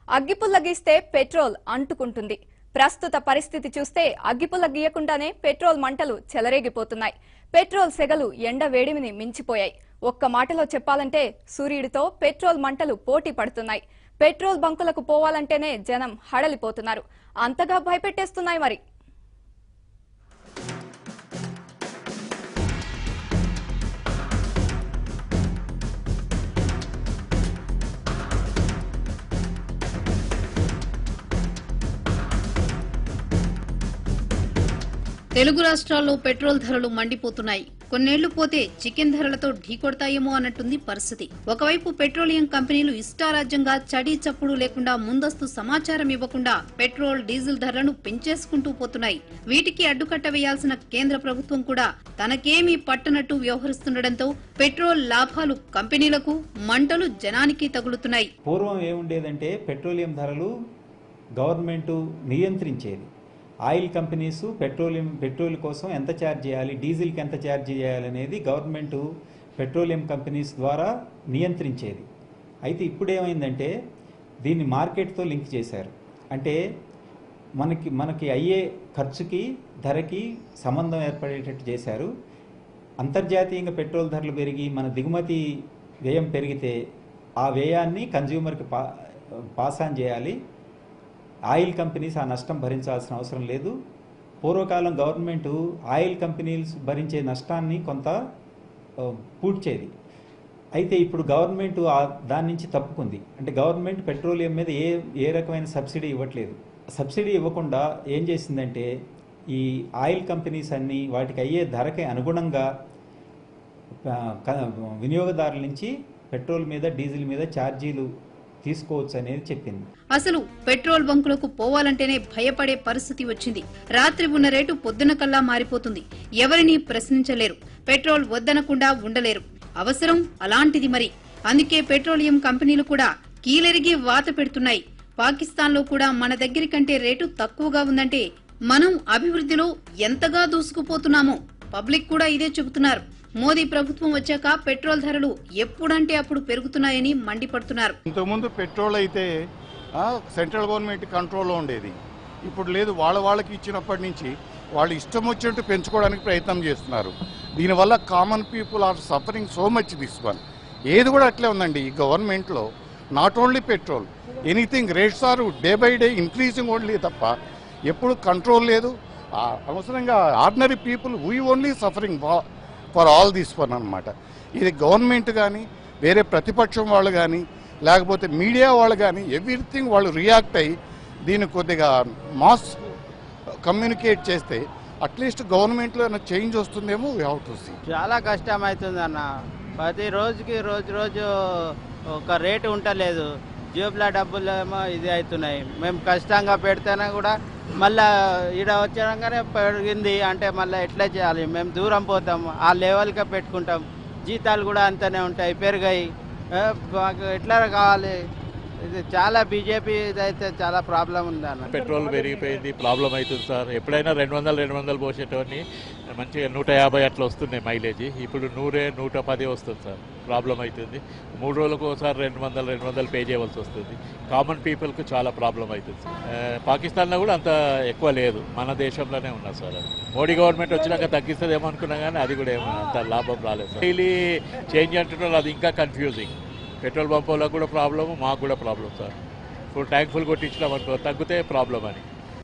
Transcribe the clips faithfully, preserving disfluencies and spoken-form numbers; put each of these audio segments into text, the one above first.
అగ్గిపుల్ల గీస్తే పెట్రోల్ అంటుకుంటుంది. ప్రస్తుత పరిస్థితి చూస్తే అగ్గిపుల్ల గీయకుండానే పెట్రోల్ మంటలు చెలరేగిపోతున్నాయి. పెట్రోల్ సెగలు ఎండ వేడిమిని మించిపోయాయి. ఒక్క మాటలో చెప్పాలంటే సూర్యుడితో పెట్రోల్ మంటలు పోటీ పడుతున్నాయి. పెట్రోల్ బంకులకు పోవాలంటేనే జనం హడలిపోతున్నారు. అంతగా భయపెట్టేస్తున్నాయి మరి. తెలుగు రాష్ట్రాల్లో పెట్రోల్ ధరలు మండిపోతున్నాయి. కొన్నేళ్లు పోతే చికెన్ ధరలతో ఢీకొడతాయేమో అన్నట్టుంది పరిస్థితి. ఒకవైపు పెట్రోలియం కంపెనీలు ఇష్టారాజ్యంగా చడీ చప్పుడు లేకుండా ముందస్తు సమాచారం ఇవ్వకుండా పెట్రోల్ డీజిల్ ధరలను పెంచేసుకుంటూ పోతున్నాయి. వీటికి అడ్డుకట్ట వేయాల్సిన కేంద్ర ప్రభుత్వం కూడా తనకేమీ పట్టనట్టు వ్యవహరిస్తుండటంతో పెట్రోల్ లాభాలు కంపెనీలకు, మంటలు జనానికి తగులుతున్నాయి. పూర్వం ఏముండేదంటే పెట్రోలియం ధరలు గవర్నమెంట్ నియంత్రించేది. ఆయిల్ కంపెనీస్ పెట్రోలియం పెట్రోల్ కోసం ఎంత ఛార్జ్ చేయాలి, డీజిల్కి ఎంత ఛార్జ్ చేయాలనేది గవర్నమెంట్ పెట్రోలియం కంపెనీస్ ద్వారా నియంత్రించేది. అయితే ఇప్పుడు ఏమైందంటే దీన్ని మార్కెట్తో లింక్ చేశారు. అంటే మనకి మనకి అయ్యే ఖర్చుకి ధరకి సంబంధం ఏర్పడేటట్టు చేశారు. అంతర్జాతీయంగా పెట్రోల్ ధరలు పెరిగి మన దిగుమతి వ్యయం పెరిగితే ఆ వ్యయాన్ని కన్జ్యూమర్కి పా పాస్ ఆన్ చేయాలి. ఆయిల్ కంపెనీస్ ఆ నష్టం భరించాల్సిన అవసరం లేదు. పూర్వకాలం గవర్నమెంటు ఆయిల్ కంపెనీస్ భరించే నష్టాన్ని కొంత పూడ్చేది. అయితే ఇప్పుడు గవర్నమెంట్ దాని నుంచి తప్పుకుంది. అంటే గవర్నమెంట్ పెట్రోలియం మీద ఏ ఏ రకమైన సబ్సిడీ ఇవ్వట్లేదు. సబ్సిడీ ఇవ్వకుండా ఏం చేసిందంటే ఈ ఆయిల్ కంపెనీస్ అన్నీ వాటికి అయ్యే ధరకి అనుగుణంగా వినియోగదారుల నుంచి పెట్రోల్ మీద, డీజిల్ మీద ఛార్జీలు తీసుకోవచ్చు అనేది చెప్పింది. అసలు పెట్రోల్ బంకులకు పోవాలంటేనే భయపడే పరిస్థితి వచ్చింది. రాత్రి ఉన్న రేటు పొద్దున కల్లా మారిపోతుంది. ఎవరిని ప్రశ్నించలేరు. పెట్రోల్ వద్దనకుండా ఉండలేరు. అవసరం అలాంటిది మరి. అందుకే పెట్రోలియం కంపెనీలు కూడా కీలెరిగి వాత పెడుతున్నాయి. పాకిస్తాన్ లో కూడా మన దగ్గరి కంటే రేటు తక్కువగా ఉందంటే మనం అభివృద్ధిలో ఎంతగా దూసుకుపోతున్నామో పబ్లిక్ కూడా ఇదే చెబుతున్నారు. మోదీ ప్రభుత్వం వచ్చాక పెట్రోల్ ధరలు ఎప్పుడంటే అప్పుడు పెరుగుతున్నాయని మండిపడుతున్నారు. ఇంతకుముందు పెట్రోల్ అయితే సెంట్రల్ గవర్నమెంట్ కంట్రోల్లో ఉండేది. ఇప్పుడు లేదు. వాళ్ళ వాళ్ళకి ఇచ్చినప్పటి నుంచి వాళ్ళు ఇష్టం వచ్చినట్టు పెంచుకోవడానికి ప్రయత్నం చేస్తున్నారు. దీనివల్ల common people are suffering so much this one. ఏది కూడా అట్లే ఉందండి ఈ గవర్నమెంట్లో. Not only petrol, anything rates are day by day increasing only తప్ప ఎప్పుడు కంట్రోల్ లేదు. అవసరంగా ordinary people we only suffering for all this one అన్నమాట. ఇది గవర్నమెంట్ కానీ, వేరే ప్రతిపక్షం వాళ్ళు కానీ, లేకపోతే మీడియా వాళ్ళు కానీ ఎవ్రీథింగ్ వాళ్ళు రియాక్ట్ అయ్యి దీన్ని కొద్దిగా మాస్ కమ్యూనికేట్ చేస్తే అట్లీస్ట్ గవర్నమెంట్లో ఏమైనా చేంజ్ వస్తుందేమో వీ హ్యావ్ టు సీ. చాలా కష్టం అవుతుంది అన్న. ప్రతి రోజుకి రోజు రోజు ఒక రేటు ఉండలేదు. జేబులో డబ్బులు ఏమో ఇది అవుతున్నాయి. మేము కష్టంగా పెడితేనే కూడా మళ్ళీ ఈడ వచ్చాకనే పెరిగింది అంటే మళ్ళీ ఎట్లా చేయాలి? మేము దూరం పోతాం, ఆ లెవెల్గా పెట్టుకుంటాం. జీతాలు కూడా అంతనే ఉంటాయి, పెరిగాయి. మాకు ఎట్లా కావాలి? ఇది చాలా బీజేపీ ఇదైతే చాలా ప్రాబ్లం ఉంది అన్న. పెట్రోల్ పెరిగిపోయింది, ప్రాబ్లం అవుతుంది సార్. ఎప్పుడైనా రెండు వందలు రెండు వందలు పోసేటవన్నీ మంచిగా నూట యాభై అట్లా వస్తున్నాయి మైలేజ్. ఇప్పుడు నూరే నూట పది వస్తుంది సార్. ప్రాబ్లం అవుతుంది. మూడు రోజులకు ఒకసారి రెండు వందలు రెండు వందలు పే చేయవలసి వస్తుంది. కామన్ పీపుల్కి చాలా ప్రాబ్లం అవుతుంది సార్. పాకిస్తాన్లో కూడా అంత ఎక్కువ లేదు, మన దేశంలోనే ఉన్నా సార్. అది మోడీ గవర్నమెంట్ వచ్చినాక తగ్గిస్తుందేమో అనుకున్నా కానీ అది కూడా ఏమో అంత లాభం రాలేదు సార్. డైలీ చేంజ్ అంటున్నారు, అది ఇంకా కన్ఫ్యూజింగ్. పెట్రోల్ పంపులకు కూడా ప్రాబ్లము, మాకు కూడా problem sir. Full tank full కొట్టించినాం అనుకో తగ్గితే ప్రాబ్లం అని.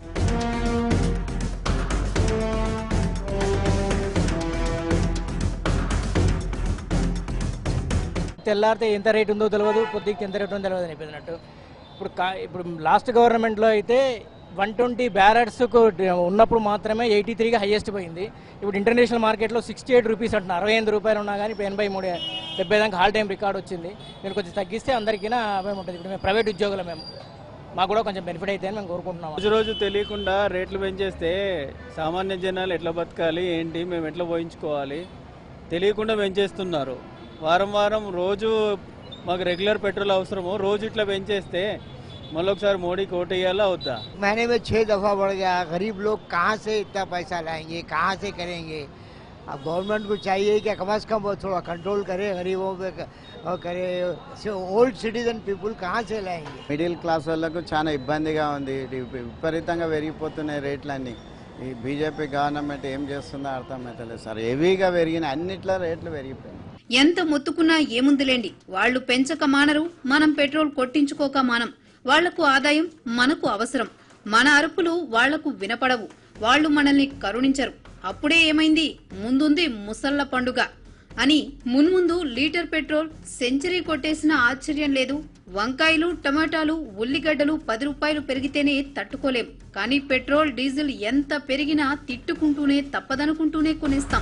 తెల్లారితే ఎంత రేట్ ఉందో తెలియదు, పొద్దుకి ఎంత రేట్ ఉందో తెలియదు అనిపించినట్టు. ఇప్పుడు ఇప్పుడు లాస్ట్ గవర్నమెంట్లో అయితే వన్ ట్వంటీ బ్యారెట్స్కు ఉన్నప్పుడు మాత్రమే ఎయిటీ త్రీగా హైయెస్ట్ పోయింది. ఇప్పుడు ఇంటర్నేషనల్ మార్కెట్లో సిక్స్టీ ఎయిట్ రూపీస్ అంటున్నారు. అరవై ఎనిమిది రూపాయలు ఉన్నా కానీ ఇప్పుడు ఎనభై మూడు డెబ్బై దాకా హాల్ టైం రికార్డ్ వచ్చింది. మీరు కొంచెం తగ్గిస్తే అందరికీ అభయం ఉంటుంది. ఇప్పుడు మేము ప్రైవేట్ ఉద్యోగులు, మేము మాకు కూడా కొంచెం బెనిఫిట్ అయితే అని మేము కోరుకుంటున్నాం. రోజు రోజు తెలియకుండా రేట్లు పెంచేస్తే సామాన్య జనాలు ఎట్లా బతకాలి, ఏంటి, మేము ఎట్లా పోయించుకోవాలి తెలియకుండా పెంచేస్తున్నారు. వారం వారం రోజు మాకు రెగ్యులర్ పెట్రోల్ అవసరము, రోజు ఇట్లా పెంచేస్తే मल्ल मोदी को वोट होता। महीने में छः दफ़ा बढ़ गया। गरीब लोग कहाँ से इतना पैसा लाएंगे, कहाँ से करेंगे? अब गवर्नमेंट को चाहिए कि कम से कम वो थोड़ा कंट्रोल करे, गरीबों पे और करे ओल्ड सिटीजन पीपुल कहाँ से लाएंगे? మిడిల్ క్లాస్ వాళ్ళకు చాలా ఇబ్బందిగా ఉంది. విపరీతంగా పెరిగిపోతున్నాయి రేట్లన్నీ. ఈ బీజేపీ గవర్నమెంట్ ఏం చేస్తుందో అర్థమవుతలేదు సార్. హెవీగా పెరిగిన అన్నిట్లో రేట్లు పెరిగిపోయినాయి. ఎంత మొత్తుకున్నా ఏముందిలేండి, వాళ్లు పెంచక మానరు, మనం పెట్రోల్ కొట్టించుకోక మానం. వాళ్లకు ఆదాయం, మనకు అవసరం. మన అరుపులు వాళ్లకు వినపడవు, వాళ్లు మనల్ని కరుణించరు. అప్పుడే ఏమైంది, ముందుంది ముసళ్ల పండుగ అని మున్ముందు లీటర్ పెట్రోల్ సెంచరీ కొట్టేసిన ఆశ్చర్యం లేదు. వంకాయలు, టమాటాలు, ఉల్లిగడ్డలు పది రూపాయలు పెరిగితేనే తట్టుకోలేం. కానీ పెట్రోల్, డీజిల్ ఎంత పెరిగినా తిట్టుకుంటూనే తప్పదనుకుంటూనే కొనేస్తాం.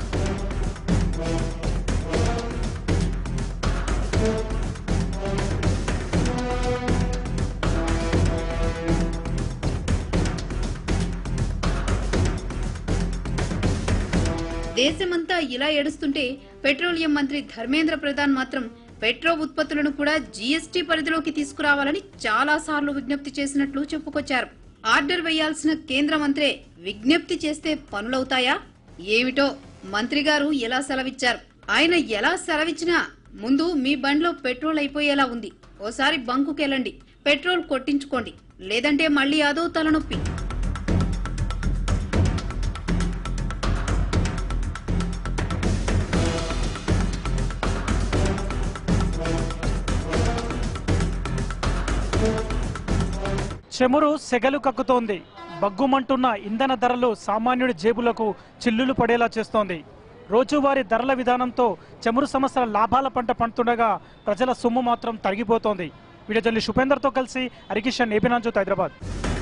దేశమంతా ఇలా ఏడుస్తుంటే పెట్రోలియం మంత్రి ధర్మేంద్ర ప్రధాన్ మాత్రం పెట్రో ఉత్పత్తులను కూడా జీఎస్టీ పరిధిలోకి తీసుకురావాలని చాలా సార్లు విజ్ఞప్తి చేసినట్లు చెప్పుకొచ్చారు. ఆర్డర్ వేయాల్సిన కేంద్ర మంత్రే విజ్ఞప్తి చేస్తే పనులవుతాయా ఏమిటో మంత్రి గారు ఎలా సెలవిచ్చారు. ఆయన ఎలా సెలవిచ్చినా ముందు మీ బండ్లో పెట్రోల్ అయిపోయేలా ఉంది. ఓసారి బంకుకెళ్ళండి, పెట్రోల్ కొట్టించుకోండి, లేదంటే మళ్లీ అదో తలనొప్పి. చెమురు సెగలు కక్కుతోంది. బగ్గుమంటున్న ఇంధన ధరలు సామాన్యుడి జేబులకు చిల్లులు పడేలా చేస్తోంది. రోజువారీ ధరల విధానంతో చమురు సంస్థల లాభాల పంట పండుతుండగా ప్రజల సొమ్ము మాత్రం తరిగిపోతోంది. వీడియో జర్నలిస్ట్ ఉపేందర్తో కలిసి హరికిషన్, ఏపీ న్యూస్, హైదరాబాద్.